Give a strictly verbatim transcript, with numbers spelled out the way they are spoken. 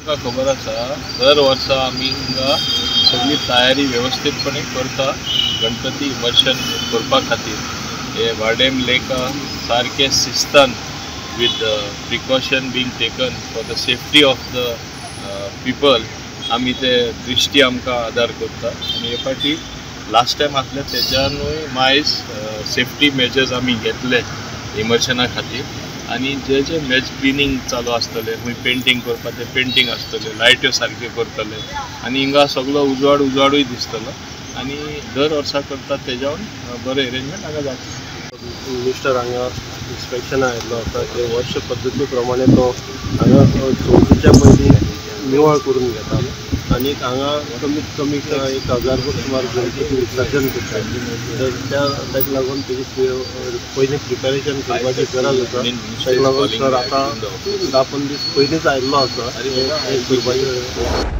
तुमकां खबर आसा दर वर्सा आमी हिंगा सगळी तयारी व्यवस्थितपणे करता गणपती इमर्शन करपा खातीर. हे वाडेम लेका सारके शिस्तान with the precaution being taken for the safety of the uh, people आमी ते दृश्टी आमकां आदार करता. आनी हे फाटी लास्ट टायम आसले तेच्यानूय मायज सेफ्टी मेजर्स आमी घेतले इमर्शना खातीर. आनी जे जे मॅच क्लिनिंग चालू आसतले खंय पेंटींग करपा ते पेंटींग आसतले, लायट्यो सारके करतले आनी हिंगा सगळो उजवाड उजवाडूय दिसतलो. आनी दर वर्सा करतात तेज्यावन बरें अरेंजमेंट हांगा जाता. मिनिस्टर हांगा इन्स्पेक्शन आयिल्लो आसा ते वर्ष पद्दती प्रमाणे तो हांगा चवथीच्या पयलीं निवळ करून घेता आनी हांगा कमीत कमी एक हजार सुमार गणपती विसर्जन करता. तर त्या ताका लागून तेजी पयलीं प्रिपेरेशन करपाची गरज आसा. ताका लागून सर आतां धा पंदरा दीस पयलींच आयिल्लो आसा हे करपाची.